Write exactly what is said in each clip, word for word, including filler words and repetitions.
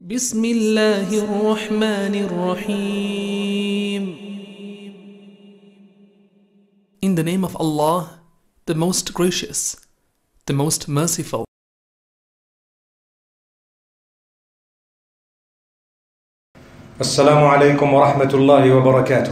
بسم الله الرحمن الرحيم. In the name of Allah, the most gracious, the most merciful. السلام عليكم ورحمة الله وبركاته.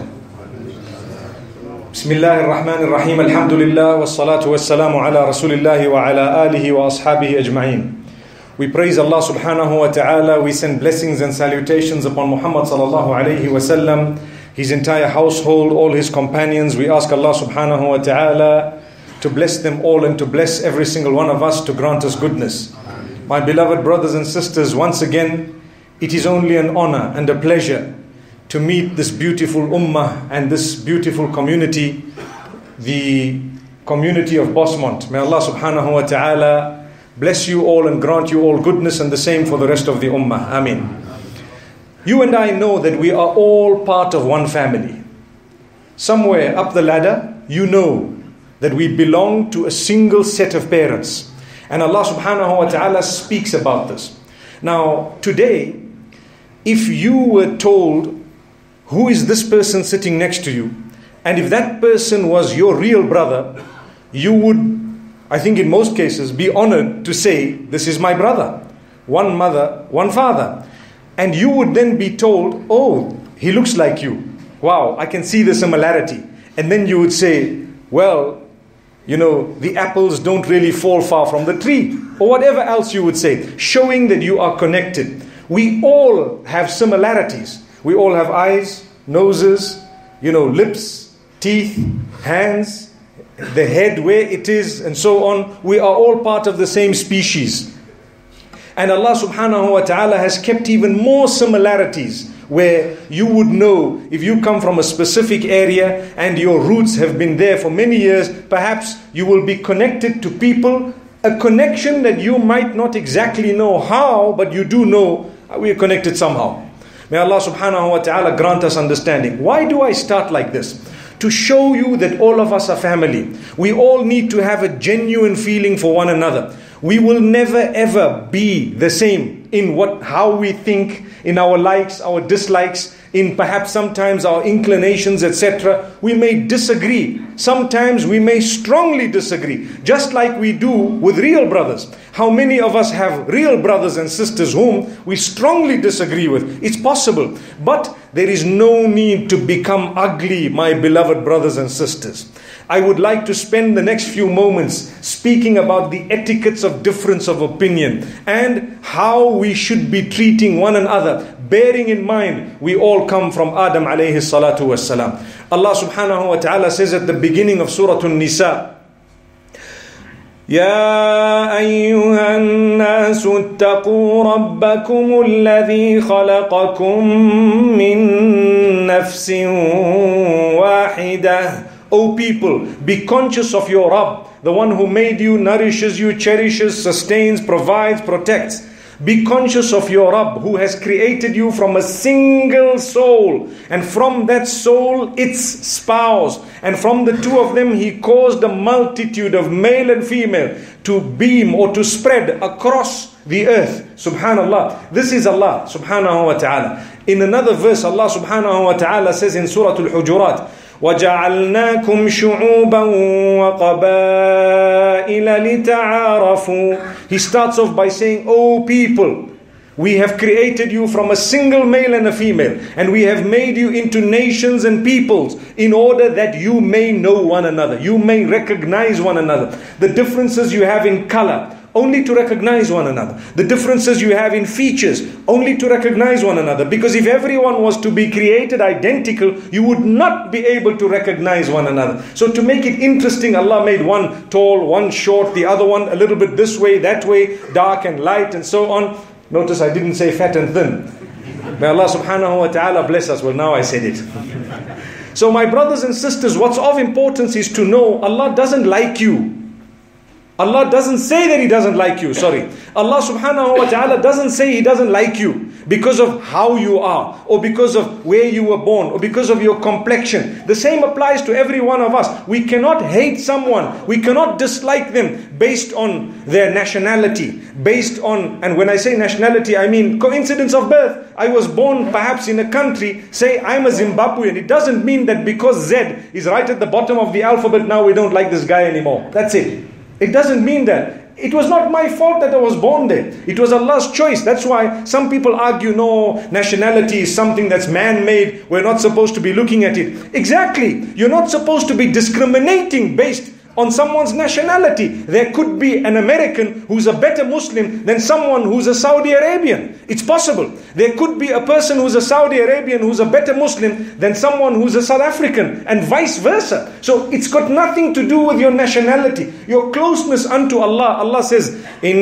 بسم الله الرحمن الرحيم. الحمد لله والصلاة والسلام على رسول الله وعلى آله وأصحابه أجمعين. We praise Allah subhanahu wa ta'ala. We send blessings and salutations upon Muhammad sallallahu alayhi wa sallam, his entire household, all his companions. We ask Allah subhanahu wa ta'ala to bless them all and to bless every single one of us, to grant us goodness. My beloved brothers and sisters, once again, it is only an honor and a pleasure to meet this beautiful ummah and this beautiful community, the community of Bosmont. May Allah subhanahu wa ta'ala bless you all and grant you all goodness, and the same for the rest of the ummah. Ameen. You and I know that we are all part of one family. Somewhere up the ladder, you know that we belong to a single set of parents. And Allah subhanahu wa ta'ala speaks about this. Now, today, if you were told, who is this person sitting next to you? And if that person was your real brother, you would, I think in most cases, be honored to say, this is my brother. One mother, one father. And you would then be told, oh, he looks like you. Wow, I can see the similarity. And then you would say, well, you know, the apples don't really fall far from the tree. Or whatever else you would say, showing that you are connected. We all have similarities. We all have eyes, noses, you know, lips, teeth, hands, the head where it is, and so on. We are all part of the same species. And Allah subhanahu wa ta'ala has kept even more similarities, where you would know if you come from a specific area and your roots have been there for many years, perhaps you will be connected to people, a connection that you might not exactly know how, but you do know we are connected somehow. May Allah subhanahu wa ta'ala grant us understanding. Why do I start like this? To show you that all of us are family. We all need to have a genuine feeling for one another. We will never ever be the same in what, how we think, in our likes, our dislikes, in perhaps sometimes our inclinations, et cetera. We may disagree. Sometimes we may strongly disagree, just like we do with real brothers. How many of us have real brothers and sisters whom we strongly disagree with? It's possible. But there is no need to become ugly, my beloved brothers and sisters. I would like to spend the next few moments speaking about the etiquettes of difference of opinion and how we should be treating one another, bearing in mind we all come from Adam alayhi salatu wassalam. Allah subhanahu wa ta'ala says at the beginning of Surah An-Nisa, يا أيها الناس اتقوا ربكم الذي خلقكم من نفس واحدة. O people, be conscious of your Rabb, the one who made you, nourishes you, cherishes, sustains, provides, protects. Be conscious of your Rabb who has created you from a single soul, and from that soul its spouse, and from the two of them he caused a multitude of male and female to beam or to spread across the earth. Subhanallah. This is Allah subhanahu wa ta'ala. In another verse, Allah subhanahu wa ta'ala says in Surah Al-Hujurat, وَجَعَلْنَاكُمْ شُعُوبًا وَقَبَائِلَ لِتَعَارَفُوا. He starts off by saying, O people, we have created you from a single male and a female, and we have made you into nations and peoples in order that you may know one another. You may recognize one another. The differences you have in color, only to recognize one another. The differences you have in features, only to recognize one another. Because if everyone was to be created identical, you would not be able to recognize one another. So to make it interesting, Allah made one tall, one short, the other one a little bit this way, that way, dark and light, and so on. Notice I didn't say fat and thin. May Allah subhanahu wa ta'ala bless us. Well, now I said it. So my brothers and sisters, what's of importance is to know Allah doesn't like you. Allah doesn't say that He doesn't like you. Sorry. Allah subhanahu wa ta'ala doesn't say He doesn't like you because of how you are, or because of where you were born, or because of your complexion. The same applies to every one of us. We cannot hate someone. We cannot dislike them based on their nationality, based on, and when I say nationality, I mean coincidence of birth. I was born perhaps in a country, say I'm a Zimbabwean. It doesn't mean that because Z is right at the bottom of the alphabet, now we don't like this guy anymore. That's it. It doesn't mean that. It was not my fault that I was born there. It was Allah's choice. That's why some people argue, no, nationality is something that's man-made. We're not supposed to be looking at it. Exactly. You're not supposed to be discriminating based on someone's nationality. There could be an American who's a better Muslim than someone who's a Saudi Arabian. It's possible. There could be a person who's a Saudi Arabian who's a better Muslim than someone who's a South African, and vice versa. So it's got nothing to do with your nationality, your closeness unto Allah. Allah says,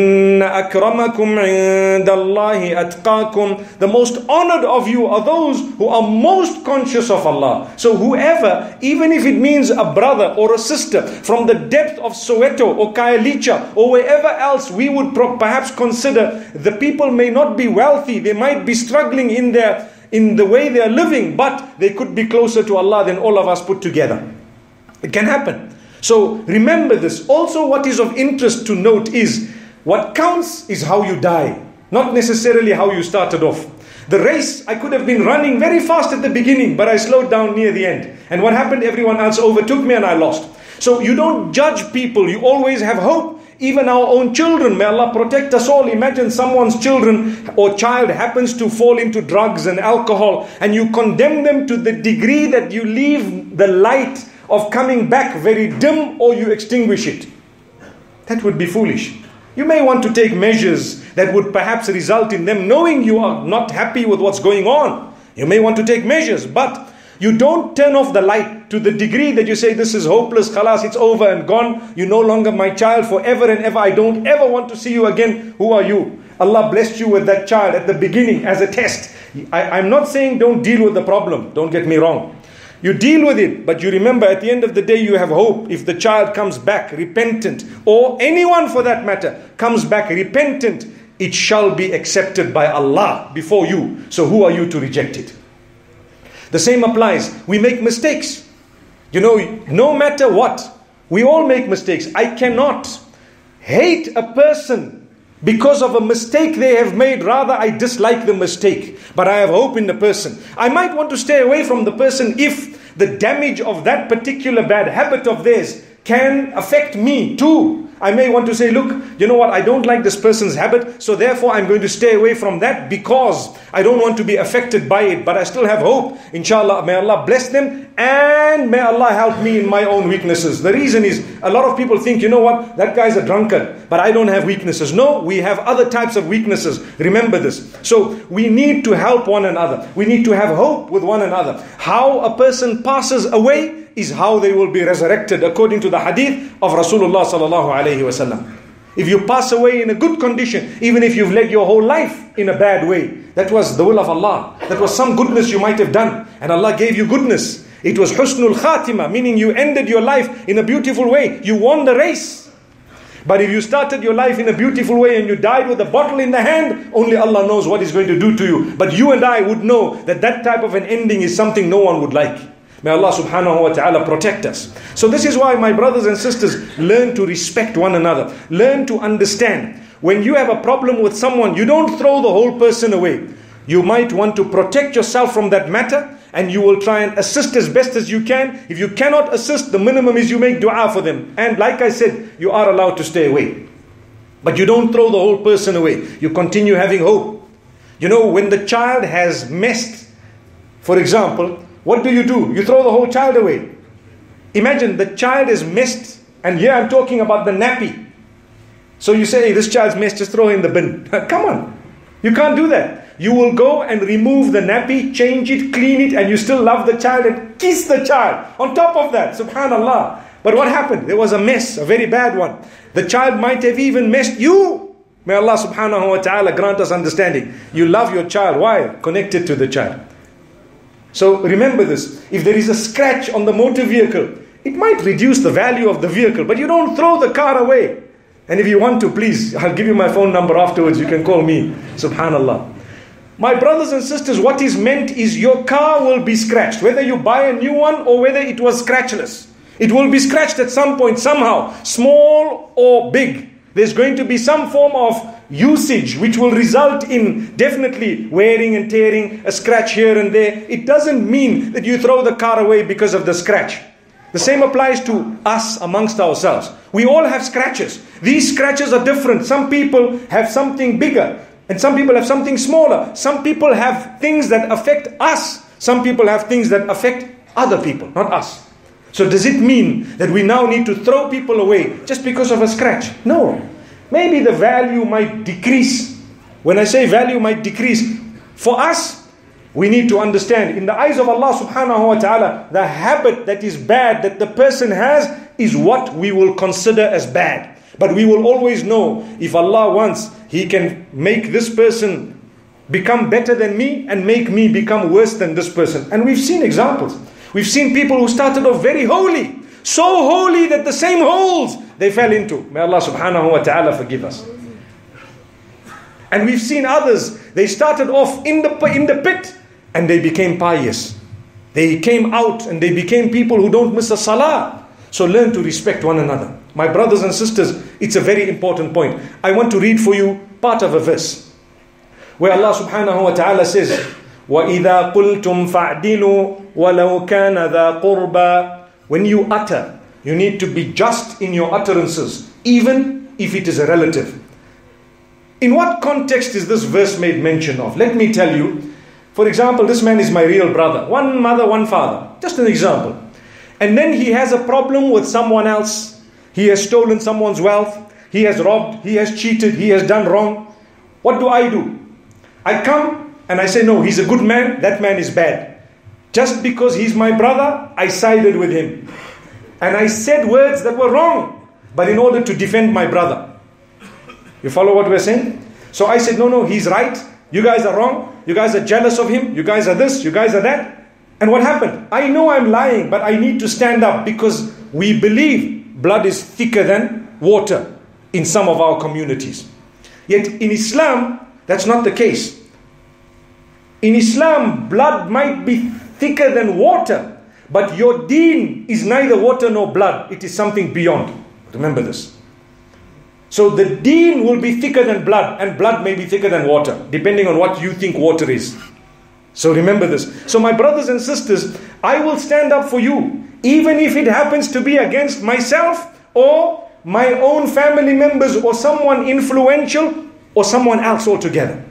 Inna akramakum indallahi atqakum. The most honored of you are those who are most conscious of Allah. So whoever, even if it means a brother or a sister from the depth of Soweto or Khayelitsha or wherever else we would perhaps consider, the people may not be wealthy, they might be struggling in their in the way they are living, but they could be closer to Allah than all of us put together. It can happen. So remember this. Also, what is of interest to note is, what counts is how you die, not necessarily how you started off. The race, I could have been running very fast at the beginning, but I slowed down near the end. And what happened? Everyone else overtook me and I lost. So you don't judge people. You always have hope. Even our own children, may Allah protect us all. Imagine someone's children or child happens to fall into drugs and alcohol, and you condemn them to the degree that you leave the light of coming back very dim, or you extinguish it. That would be foolish. You may want to take measures that would perhaps result in them knowing you are not happy with what's going on. You may want to take measures, but you don't turn off the light to the degree that you say, this is hopeless, khalas, it's over and gone. You're no longer my child forever and ever. I don't ever want to see you again. Who are you? Allah blessed you with that child at the beginning as a test. I, I'm not saying don't deal with the problem. Don't get me wrong. You deal with it, but you remember at the end of the day you have hope. If the child comes back repentant, or anyone for that matter comes back repentant, it shall be accepted by Allah before you. So who are you to reject it? The same applies. We make mistakes. You know, no matter what, we all make mistakes. I cannot hate a person because of a mistake they have made. Rather, I dislike the mistake, but I have hope in the person. I might want to stay away from the person if the damage of that particular bad habit of theirs can affect me too. I may want to say, look, you know what, I don't like this person's habit, so therefore I'm going to stay away from that because I don't want to be affected by it, but I still have hope. Inshallah, may Allah bless them and may Allah help me in my own weaknesses. The reason is, a lot of people think, you know what, that guy's a drunkard, but I don't have weaknesses. No, we have other types of weaknesses. Remember this. So we need to help one another. We need to have hope with one another. How a person passes away is how they will be resurrected, according to the hadith of Rasulullah sallallahu alaihi wasallam. If you pass away in a good condition, even if you've led your whole life in a bad way, that was the will of Allah. That was some goodness you might have done, and Allah gave you goodness. It was husnul khatima, meaning you ended your life in a beautiful way. You won the race. But if you started your life in a beautiful way and you died with a bottle in the hand, only Allah knows what He's going to do to you. But you and I would know that that type of an ending is something no one would like. May Allah subhanahu wa ta'ala protect us. So this is why, my brothers and sisters, learn to respect one another. Learn to understand. When you have a problem with someone, you don't throw the whole person away. You might want to protect yourself from that matter, and you will try and assist as best as you can. If you cannot assist, the minimum is you make dua for them. And like I said, you are allowed to stay away. But you don't throw the whole person away. You continue having hope. You know, when the child has messed, for example, what do you do? You throw the whole child away. Imagine the child is messed, and here I'm talking about the nappy. So you say, hey, this child's messed, just throw in the bin. Come on. You can't do that. You will go and remove the nappy, change it, clean it, and you still love the child and kiss the child. On top of that, subhanallah. But what happened? There was a mess, a very bad one. The child might have even messed you. May Allah subhanahu wa ta'ala grant us understanding. You love your child. Why? Connected to the child. So remember this. If there is a scratch on the motor vehicle, it might reduce the value of the vehicle, but you don't throw the car away. And if you want to, please, I'll give you my phone number afterwards. You can call me. Subhanallah. My brothers and sisters, what is meant is your car will be scratched. Whether you buy a new one or whether it was scratchless. It will be scratched at some point, somehow. Small or big. There's going to be some form of usage which will result in definitely wearing and tearing, a scratch here and there. It doesn't mean that you throw the car away because of the scratch. The same applies to us amongst ourselves. We all have scratches. These scratches are different. Some people have something bigger and some people have something smaller. Some people have things that affect us. Some people have things that affect other people, not us. So does it mean that we now need to throw people away just because of a scratch? No. Maybe the value might decrease. When I say value might decrease, for us, we need to understand, in the eyes of Allah subhanahu wa ta'ala, the habit that is bad that the person has is what we will consider as bad. But we will always know, if Allah wants, He can make this person become better than me and make me become worse than this person. And we've seen examples. We've seen people who started off very holy, so holy that the same holes they fell into. May Allah subhanahu wa ta'ala forgive us. And we've seen others, they started off in the, in the pit and they became pious. They came out and they became people who don't miss a salah. So learn to respect one another. My brothers and sisters, it's a very important point. I want to read for you part of a verse where Allah subhanahu wa ta'ala says, وَإِذَا قُلْتُمْ فَعْدِلُوا وَلَوْ كَانَ ذَا قُرْبَى. When you utter, you need to be just in your utterances, even if it is a relative. In what context is this verse made mention of? Let me tell you. For example, this man is my real brother. One mother, one father. Just an example. And then he has a problem with someone else. He has stolen someone's wealth. He has robbed. He has cheated. He has done wrong. What do I do? I come and I say, no, he's a good man. That man is bad. Just because he's my brother, I sided with him. And I said words that were wrong. But in order to defend my brother. You follow what we're saying? So I said, no, no, he's right. You guys are wrong. You guys are jealous of him. You guys are this. You guys are that. And what happened? I know I'm lying, but I need to stand up because we believe blood is thicker than water in some of our communities. Yet in Islam, that's not the case. In Islam, blood might be thicker than water, but your deen is neither water nor blood. It is something beyond. Remember this. So the deen will be thicker than blood, and blood may be thicker than water, depending on what you think water is. So remember this. So my brothers and sisters, I will stand up for you, even if it happens to be against myself or my own family members or someone influential or someone else altogether.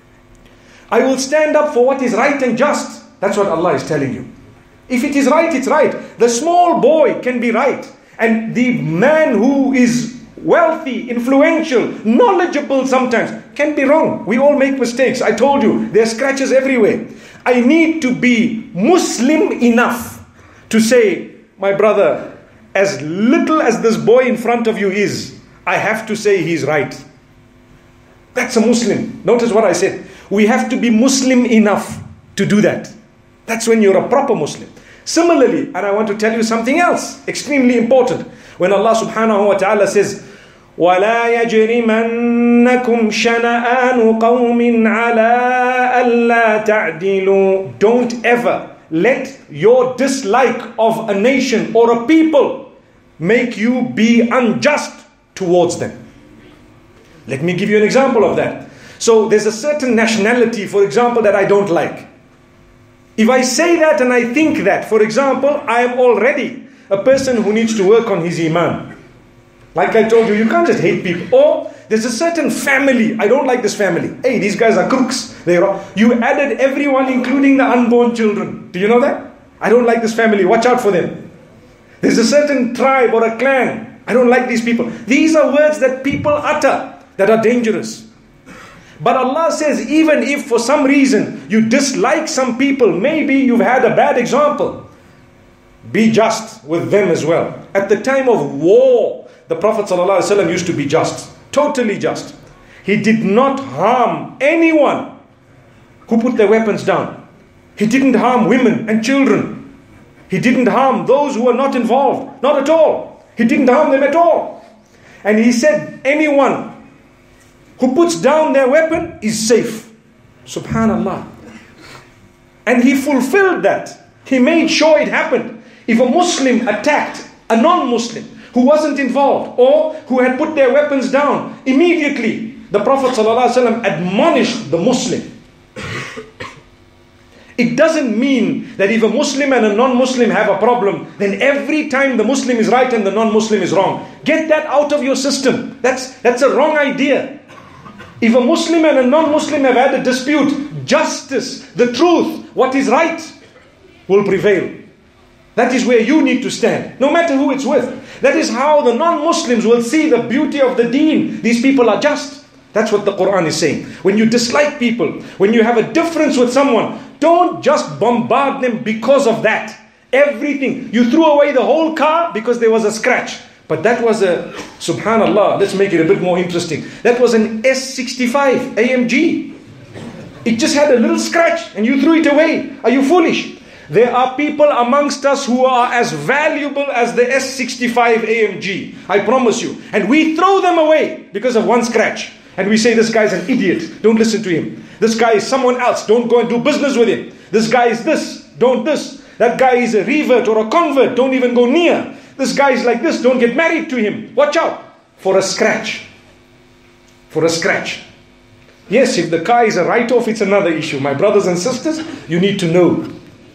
I will stand up for what is right and just. That's what Allah is telling you. If it is right, it's right. The small boy can be right. And the man who is wealthy, influential, knowledgeable sometimes can be wrong. We all make mistakes. I told you, there are scratches everywhere. I need to be Muslim enough to say, my brother, as little as this boy in front of you is, I have to say he's right. That's a Muslim. Notice what I said. We have to be Muslim enough to do that. That's when you're a proper Muslim. Similarly, and I want to tell you something else, extremely important. When Allah subhanahu wa ta'ala says, وَلَا يَجْرِمَنَّكُمْ شَنَآنُ قَوْمٍ عَلَىٰ أَلَّا تَعْدِلُوا. Don't ever let your dislike of a nation or a people make you be unjust towards them. Let me give you an example of that. So there's a certain nationality, for example, that I don't like. If I say that and I think that, for example, I am already a person who needs to work on his iman. Like I told you, you can't just hate people. Or there's a certain family, I don't like this family. Hey, these guys are crooks. They're, you added everyone, including the unborn children. Do you know that? I don't like this family. Watch out for them. There's a certain tribe or a clan. I don't like these people. These are words that people utter that are dangerous. But Allah says, even if for some reason you dislike some people, maybe you've had a bad example, be just with them as well. At the time of war, the Prophet ﷺ used to be just, totally just. He did not harm anyone who put their weapons down. He didn't harm women and children. He didn't harm those who were not involved, not at all. He didn't harm them at all. And he said, anyone who puts down their weapon is safe. Subhanallah. And he fulfilled that. He made sure it happened. If a Muslim attacked a non-Muslim who wasn't involved or who had put their weapons down, immediately the Prophet ﷺ admonished the Muslim. It doesn't mean that if a Muslim and a non-Muslim have a problem, then every time the Muslim is right and the non-Muslim is wrong. Get that out of your system. That's, that's a wrong idea. If a Muslim and a non-Muslim have had a dispute, justice, the truth, what is right will prevail. That is where you need to stand, no matter who it's with. That is how the non-Muslims will see the beauty of the deen. These people are just. That's what the Quran is saying. When you dislike people, when you have a difference with someone, don't just bombard them because of that. Everything. You threw away the whole car because there was a scratch. But that was a, subhanallah, let's make it a bit more interesting. That was an S sixty-five A M G. It just had a little scratch and you threw it away. Are you foolish? There are people amongst us who are as valuable as the S sixty-five A M G. I promise you. And we throw them away because of one scratch. And we say, this guy's an idiot. Don't listen to him. This guy is someone else. Don't go and do business with him. This guy is this. Don't this. That guy is a revert or a convert. Don't even go near. This guy is like this. Don't get married to him. Watch out for a scratch. For a scratch. Yes, if the car is a write-off, it's another issue. My brothers and sisters, you need to know.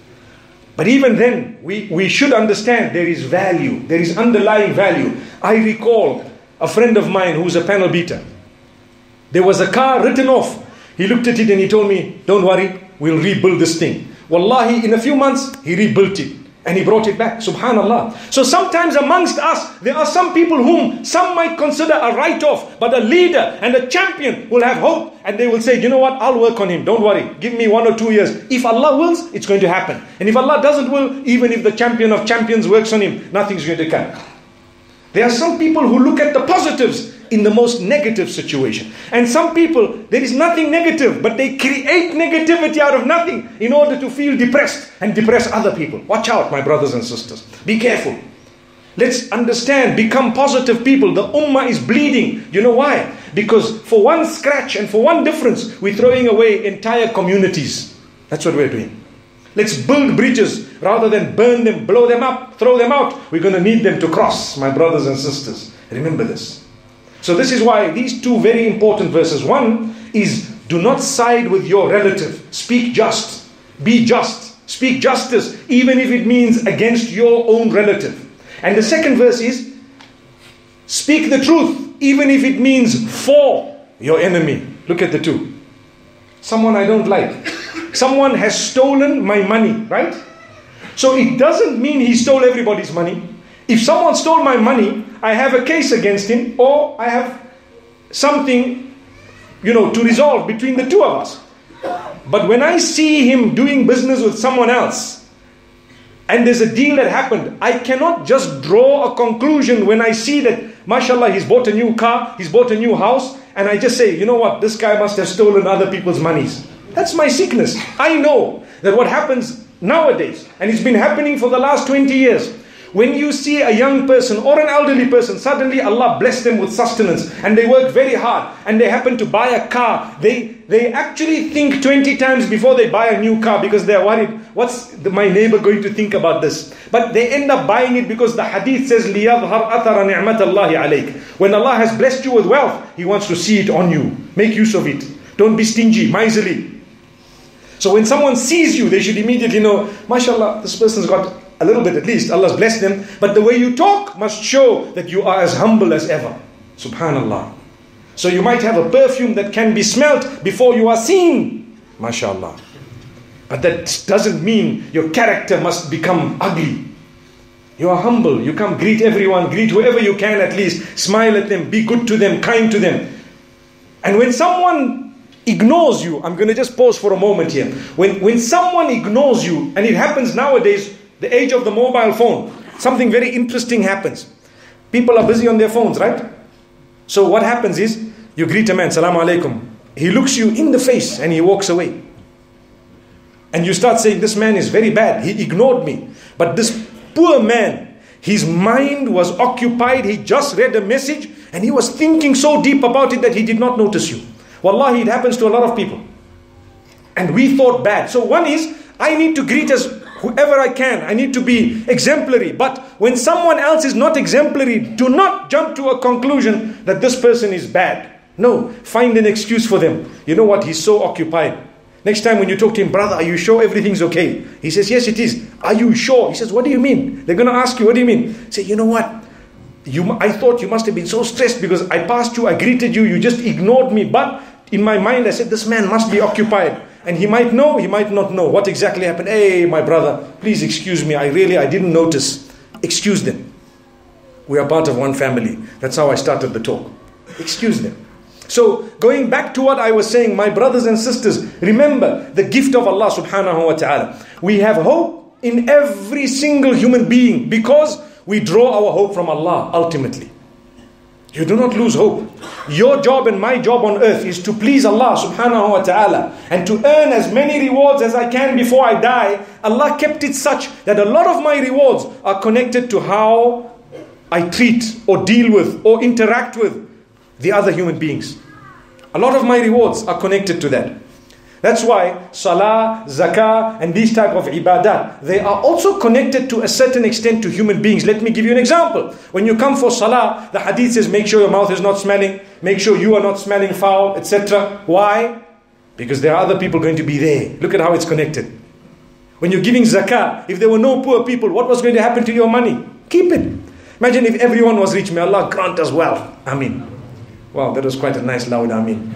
But even then, we, we should understand there is value. There is underlying value. I recall a friend of mine who's a panel beater. There was a car written off. He looked at it and he told me, don't worry, we'll rebuild this thing. Wallahi, in a few months, he rebuilt it. And he brought it back. Subhanallah. So sometimes amongst us, there are some people whom some might consider a write-off. But a leader and a champion will have hope. And they will say, you know what, I'll work on him. Don't worry. Give me one or two years. If Allah wills, it's going to happen. And if Allah doesn't will, even if the champion of champions works on him, nothing's going to come. There are some people who look at the positives in the most negative situation. And some people, there is nothing negative, but they create negativity out of nothing in order to feel depressed and depress other people. Watch out, my brothers and sisters. Be careful. Let's understand, become positive people. The ummah is bleeding. You know why? Because for one scratch and for one difference, we're throwing away entire communities. That's what we're doing. Let's build bridges rather than burn them, blow them up, throw them out. We're going to need them to cross, my brothers and sisters. Remember this. So this is why these two very important verses. One is, do not side with your relative. Speak just. Be just. Speak justice, even if it means against your own relative. And the second verse is, speak the truth, even if it means for your enemy. Look at the two. Someone I don't like. Someone has stolen my money, right? So it doesn't mean he stole everybody's money. If someone stole my money, I have a case against him, or I have something, you know, to resolve between the two of us. But when I see him doing business with someone else, and there's a deal that happened, I cannot just draw a conclusion when I see that, mashallah, he's bought a new car, he's bought a new house, and I just say, you know what, this guy must have stolen other people's monies. That's my sickness. I know that what happens nowadays, and it's been happening for the last twenty years, when you see a young person or an elderly person, suddenly Allah bless them with sustenance and they work very hard and they happen to buy a car, they they actually think twenty times before they buy a new car because they're worried, what's the, my neighbor going to think about this? But they end up buying it because the hadith says, لِيَظْهَرْ أَثَرَ نِعْمَةَ اللَّهِ عَلَيْكَ. When Allah has blessed you with wealth, He wants to see it on you. Make use of it. Don't be stingy, miserly. So when someone sees you, they should immediately know, mashallah, this person's got a little bit at least, Allah's blessed them. But the way you talk must show that you are as humble as ever. Subhanallah. So you might have a perfume that can be smelt before you are seen. MashaAllah. But that doesn't mean your character must become ugly. You are humble. You come greet everyone, greet whoever you can at least. Smile at them, be good to them, kind to them. And when someone ignores you, I'm going to just pause for a moment here. When, when someone ignores you, and it happens nowadays, the age of the mobile phone, something very interesting happens. People are busy on their phones, right? So what happens is, you greet a man, Salaam Alaikum. He looks you in the face and he walks away. And you start saying, this man is very bad. He ignored me. But this poor man, his mind was occupied. He just read a message and he was thinking so deep about it that he did not notice you. Wallahi, it happens to a lot of people. And we thought bad. So one is, I need to greet as whoever I can. I need to be exemplary. But when someone else is not exemplary, do not jump to a conclusion that this person is bad. No, find an excuse for them. You know what? He's so occupied. Next time when you talk to him, brother, are you sure everything's okay? He says, yes, it is. Are you sure? He says, what do you mean? They're going to ask you, what do you mean? Say, you know what? You, I thought you must have been so stressed because I passed you, I greeted you, you just ignored me. But in my mind, I said, this man must be occupied. And he might know, he might not know what exactly happened. Hey, my brother, please excuse me. I really, I didn't notice. Excuse them. We are part of one family. That's how I started the talk. Excuse them. So, going back to what I was saying, my brothers and sisters, remember the gift of Allah subhanahu wa ta'ala. We have hope in every single human being because we draw our hope from Allah ultimately. You do not lose hope. Your job and my job on earth is to please Allah subhanahu wa ta'ala and to earn as many rewards as I can before I die. Allah kept it such that a lot of my rewards are connected to how I treat or deal with or interact with the other human beings. A lot of my rewards are connected to that. That's why salah, zakah and these type of ibadat, they are also connected to a certain extent to human beings. Let me give you an example. When you come for salah, the hadith says make sure your mouth is not smelling, make sure you are not smelling foul, et cetera. Why? Because there are other people going to be there. Look at how it's connected. When you're giving zakah, if there were no poor people, what was going to happen to your money? Keep it. Imagine if everyone was rich. May Allah grant us wealth. Ameen. Wow, that was quite a nice loud Ameen.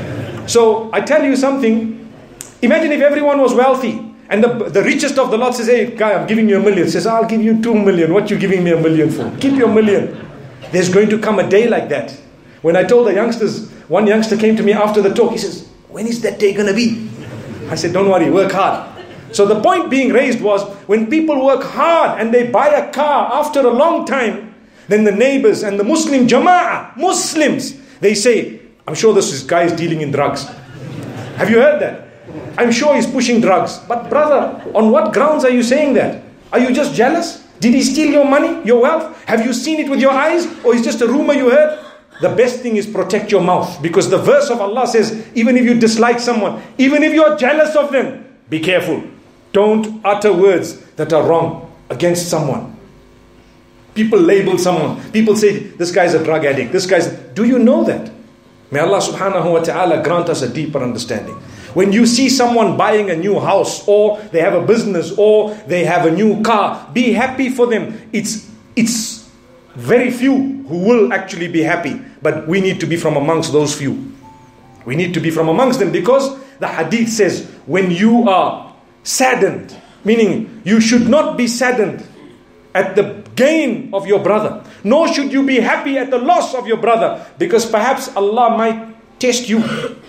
So, I tell you something. Imagine if everyone was wealthy. And the, the richest of the lot says, hey, guy, I'm giving you a million. Says, I'll give you two million. What you giving me a million for? Keep your million. There's going to come a day like that. When I told the youngsters, one youngster came to me after the talk. He says, when is that day going to be? I said, don't worry, work hard. So the point being raised was, when people work hard and they buy a car after a long time, then the neighbors and the Muslim jama'ah, Muslims, they say, I'm sure this is guy is dealing in drugs. Have you heard that? I'm sure he's pushing drugs. But brother, on what grounds are you saying that? Are you just jealous? Did he steal your money, your wealth? Have you seen it with your eyes? Or is it just a rumor you heard? The best thing is protect your mouth. Because the verse of Allah says, even if you dislike someone, even if you're jealous of them, be careful. Don't utter words that are wrong against someone. People label someone. People say, this guy's a drug addict. This guy's... Do you know that? May Allah subhanahu wa ta'ala grant us a deeper understanding. When you see someone buying a new house, or they have a business, or they have a new car, be happy for them. It's, it's very few who will actually be happy. But we need to be from amongst those few. We need to be from amongst them, because the hadith says, when you are saddened, meaning you should not be saddened at the gain of your brother, nor should you be happy at the loss of your brother, because perhaps Allah might test you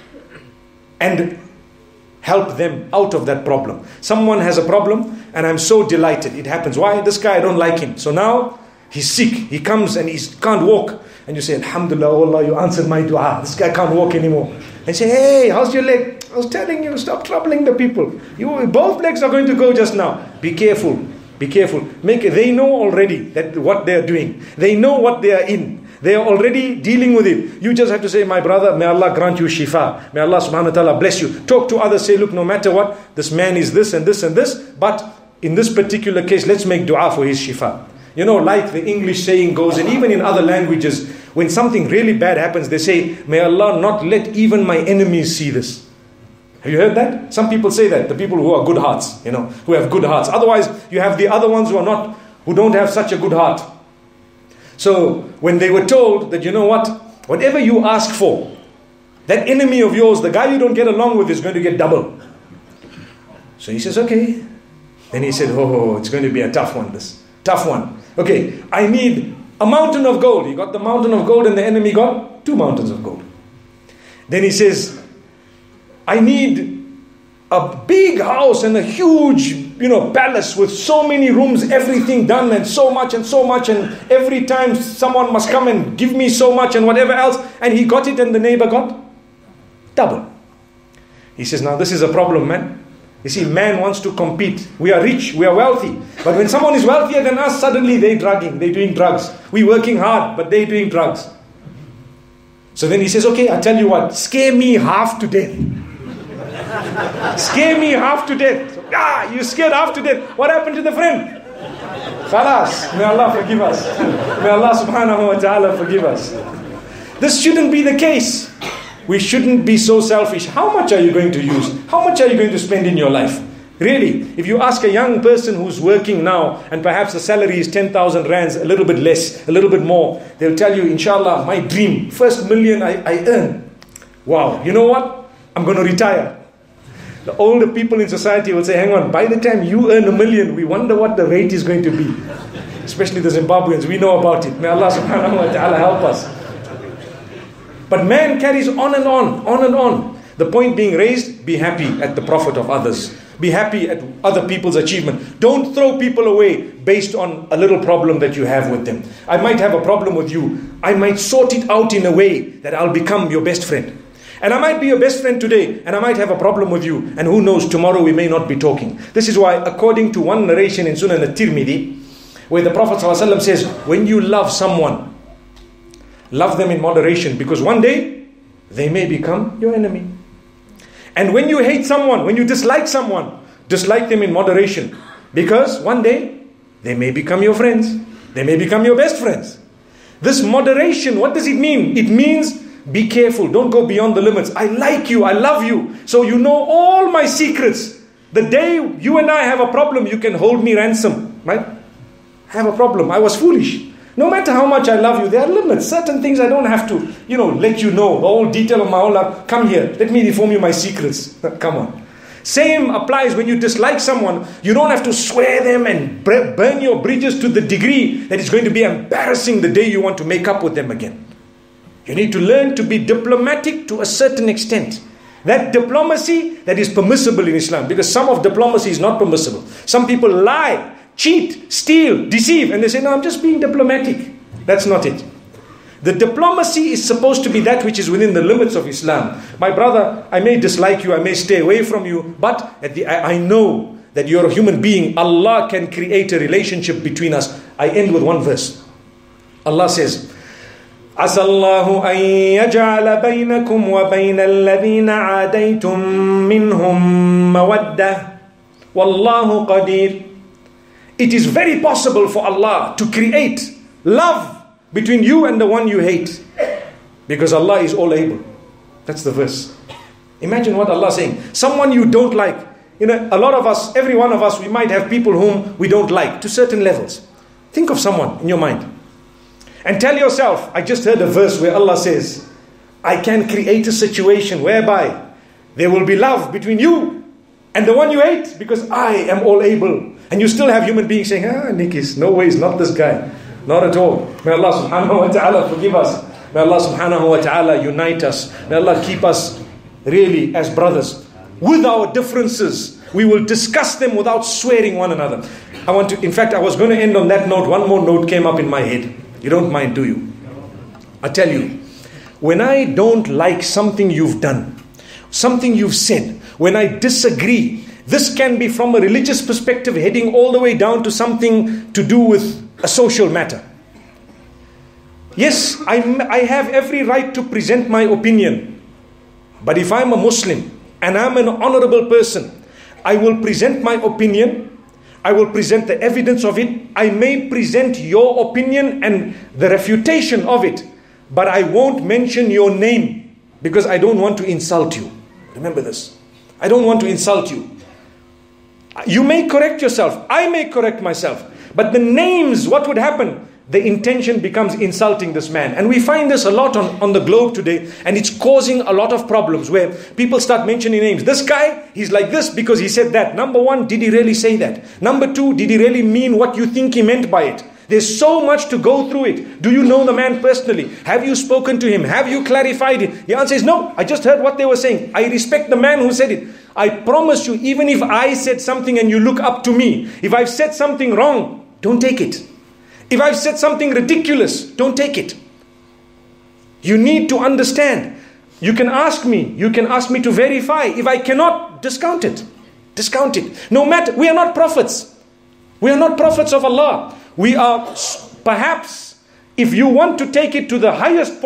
and help them out of that problem. Someone has a problem and I'm so delighted. It happens. Why? This guy, I don't like him. So now he's sick. He comes and he can't walk. And you say, Alhamdulillah, oh Allah, you answered my dua. This guy can't walk anymore. And say, hey, how's your leg? I was telling you, stop troubling the people. You, both legs are going to go just now. Be careful. Be careful. Make they know already that what they are doing. They know what they are in. They are already dealing with it. You just have to say, my brother, may Allah grant you shifa. May Allah subhanahu wa ta'ala bless you. Talk to others. Say, look, no matter what, this man is this and this and this. But in this particular case, let's make dua for his shifa. You know, like the English saying goes, and even in other languages, when something really bad happens, they say, may Allah not let even my enemies see this. Have you heard that? Some people say that, the people who are good hearts, you know, who have good hearts. Otherwise, you have the other ones who are not, who don't have such a good heart. So, when they were told that, you know what, whatever you ask for, that enemy of yours, the guy you don't get along with, is going to get double. So he says, okay. Then he said, oh, it's going to be a tough one, this. Tough one. Okay, I need a mountain of gold. He got the mountain of gold and the enemy got two mountains of gold. Then he says, I need a big house and a huge, you know, palace with so many rooms, everything done and so much and so much, and every time someone must come and give me so much and whatever else. And he got it and the neighbor got double. He says, now this is a problem, man. You see, man wants to compete. We are rich, we are wealthy. But when someone is wealthier than us, suddenly they're drugging, they're doing drugs. We're working hard, but they're doing drugs. So then he says, okay, I tell you what, scare me half to death. Scare me half to death. So, ah, you scared half to death. What happened to the friend? Khalas. May Allah forgive us. May Allah subhanahu wa ta'ala forgive us. This shouldn't be the case. We shouldn't be so selfish. How much are you going to use? How much are you going to spend in your life? Really, if you ask a young person who's working now and perhaps the salary is ten thousand rands, a little bit less, a little bit more, they'll tell you, inshallah, my dream, first million I, I earn. Wow, you know what? I'm going to retire. The older people in society will say, hang on, by the time you earn a million, we wonder what the rate is going to be. Especially the Zimbabweans, we know about it. May Allah subhanahu wa ta'ala help us. But man carries on and on, on and on. The point being raised, be happy at the profit of others. Be happy at other people's achievement. Don't throw people away based on a little problem that you have with them. I might have a problem with you. I might sort it out in a way that I'll become your best friend. And I might be your best friend today, and I might have a problem with you. And who knows, tomorrow we may not be talking. This is why, according to one narration in Sunan al-Tirmidhi, where the Prophet ﷺ says, when you love someone, love them in moderation, because one day they may become your enemy. And when you hate someone, when you dislike someone, dislike them in moderation, because one day they may become your friends. They may become your best friends. This moderation, what does it mean? It means be careful. Don't go beyond the limits. I like you. I love you. So you know all my secrets. The day you and I have a problem, you can hold me ransom. Right? I have a problem. I was foolish. No matter how much I love you, there are limits. Certain things I don't have to, you know, let you know. The whole detail of my whole life. Come here. Let me inform you my secrets. Come on. Same applies when you dislike someone. You don't have to swear them and burn your bridges to the degree that it's going to be embarrassing the day you want to make up with them again. You need to learn to be diplomatic to a certain extent. That diplomacy that is permissible in Islam. Because some of diplomacy is not permissible. Some people lie, cheat, steal, deceive. And they say, no, I'm just being diplomatic. That's not it. The diplomacy is supposed to be that which is within the limits of Islam. My brother, I may dislike you, I may stay away from you. But at the, I, I know that you're a human being. Allah can create a relationship between us. I end with one verse. Allah says, عسى الله أن يجعل بينكم وبين الذين عاديتم منهم مودة والله قدير. It is very possible for Allah to create love between you and the one you hate, because Allah is all able. That's the verse. Imagine what Allah is saying. Someone you don't like. You know, a lot of us, every one of us, we might have people whom we don't like to certain levels. Think of someone in your mind. And tell yourself, I just heard a verse where Allah says, I can create a situation whereby there will be love between you and the one you hate, because I am all able. And you still have human beings saying, ah, Nikis, no way, it's not this guy. Not at all. May Allah subhanahu wa ta'ala forgive us. May Allah subhanahu wa ta'ala unite us. May Allah keep us really as brothers. With our differences, we will discuss them without swearing one another. I want to, in fact, I was going to end on that note. One more note came up in my head. You don't mind, do you? I tell you, when I don't like something you've done, something you've said, when I disagree, this can be from a religious perspective heading all the way down to something to do with a social matter. Yes, I'm, I have every right to present my opinion. But if I'm a Muslim and I'm an honorable person, I will present my opinion. I will present the evidence of it. I may present your opinion and the refutation of it, but I won't mention your name because I don't want to insult you. Remember this. I don't want to insult you. You may correct yourself. I may correct myself. But the names, what would happen? The intention becomes insulting this man. And we find this a lot on, on the globe today. And it's causing a lot of problems where people start mentioning names. This guy, he's like this because he said that. Number one, did he really say that? Number two, did he really mean what you think he meant by it? There's so much to go through it. Do you know the man personally? Have you spoken to him? Have you clarified it? The answer is no. I just heard what they were saying. I respect the man who said it. I promise you, even if I said something and you look up to me, if I've said something wrong, don't take it. If I've said something ridiculous, don't take it. You need to understand. You can ask me. You can ask me to verify. If I cannot, discount it. Discount it. No matter, we are not prophets. We are not prophets of Allah. We are, perhaps, if you want to take it to the highest point,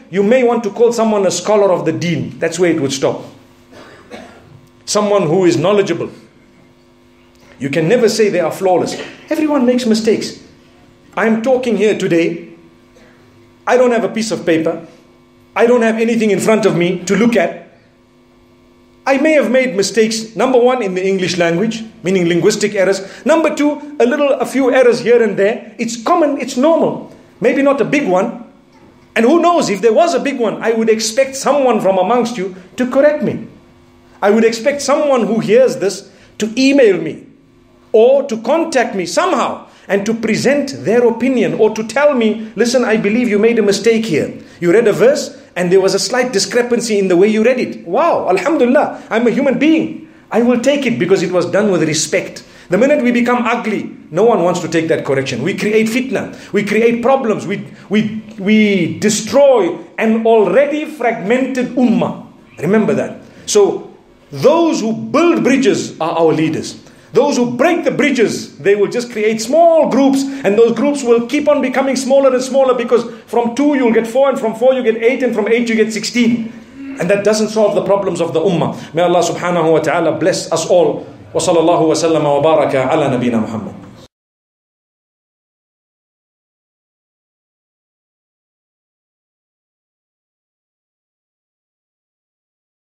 you may want to call someone a scholar of the deen. That's where it would stop. Someone who is knowledgeable. You can never say they are flawless. Everyone makes mistakes. I'm talking here today. I don't have a piece of paper. I don't have anything in front of me to look at. I may have made mistakes. Number one, in the English language, meaning linguistic errors. Number two, a little, a few errors here and there. It's common, it's normal. Maybe not a big one. And who knows, if there was a big one, I would expect someone from amongst you to correct me. I would expect someone who hears this to email me or to contact me somehow and to present their opinion or to tell me, listen, I believe you made a mistake here. You read a verse and there was a slight discrepancy in the way you read it. Wow, alhamdulillah, I'm a human being. I will take it because it was done with respect. The minute we become ugly, no one wants to take that correction. We create fitna, we create problems, we, we, we destroy an already fragmented ummah. Remember that. So those who build bridges are our leaders. Those who break the bridges, they will just create small groups, and those groups will keep on becoming smaller and smaller, because from two you'll get four, and from four you get eight, and from eight you get sixteen. And that doesn't solve the problems of the ummah. May Allah subhanahu wa ta'ala bless us all. Wa sallallahu wa sallama wa baraka ala nabina Muhammad.